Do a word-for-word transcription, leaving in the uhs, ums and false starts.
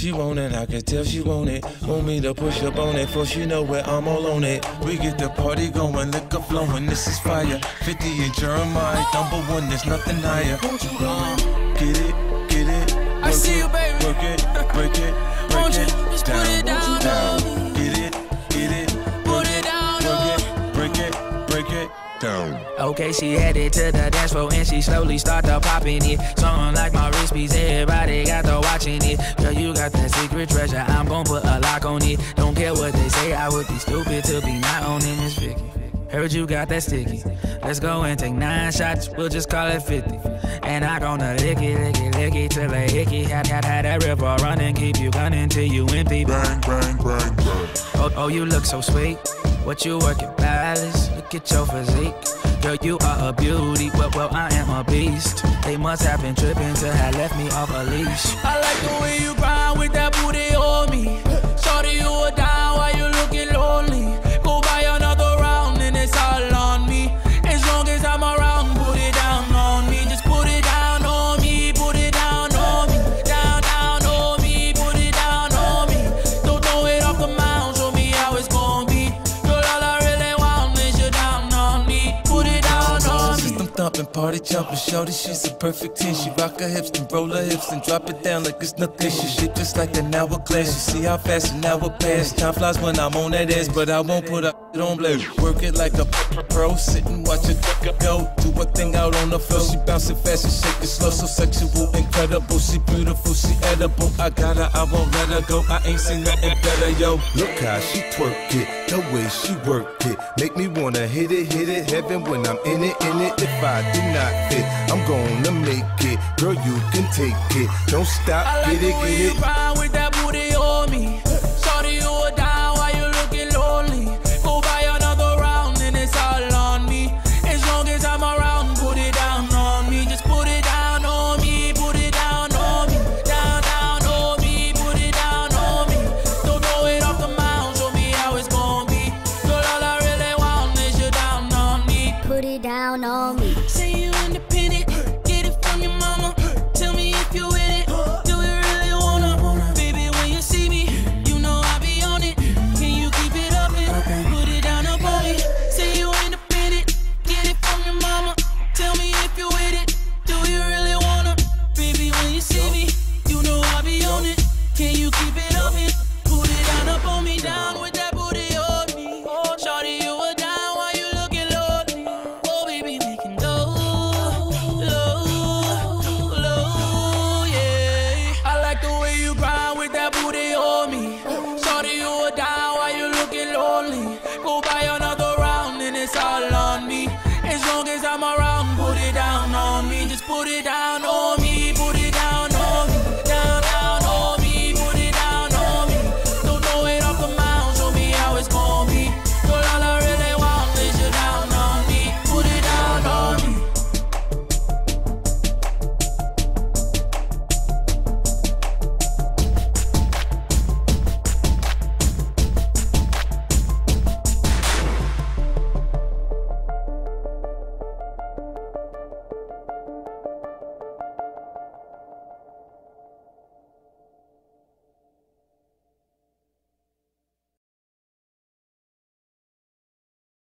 She want it, I can tell she want it. Want me to push up on it, for she know where I'm all on it. We get the party going, liquor flowing, this is fire. fifty and Jeremih, number one, there's nothing higher. Won't you go? Get it, get it. I see you, baby. Work it, break it, break Won't you it. just Down, put it down, down. on me. Get it, get it. Put it down, Work it, break it, break it. Down. Okay, she headed to the dance floor and she slowly start to popping it. Something like my wrist piece, everybody got to watching it. Girl, you got that secret treasure, I'm gon' put a lock on it. Don't care what they say, I would be stupid to be not owning this Vicky. Heard you got that sticky. Let's go and take nine shots, we'll just call it fifty. And I gonna lick it, lick it, lick it till a hickey. Had, had, had that river running, keep you gunning till you whimpy. Bang, bang, bang, bang. Oh, oh, you look so sweet. What you working, palace? Look at your physique. Girl, you are a beauty, well, well, I am a beast. They must have been tripping to have left me off a leash. I like the way you grind with that booty on me. Shorty, you are down while you looking lonely. Go buy another round and it's all on me. As long as I'm around, put it down on me. Just put it down on me, put it down on me. Down, down on me, put it down on me. Don't throw it off the mound, show me how it's gonna be. Girl, all I really want is you down on me. Put it down on me. System thumping, party jumping, shorty, she's a perfect ten. She rock her hips and roll her hips and drop it down like it's nothing. She shit just like an hourglass. You see how fast an hour pass. Time flies when I'm on that ass, but I won't put up it on blade. Work it like a pro, sit and watch it go. Do a thing out on the floor. She bouncing fast and shake it slow, so sexual, incredible. She beautiful, she edible. I got her, I won't let her go. I ain't seen nothing better, yo. Look how she twerk it, the way she work it. Make me wanna hit it, hit it, heaven when I'm in it, in it. If I do not fit, I'm gonna make it. Girl, you can take it. Don't stop, I like get it, the way get you it. grind with that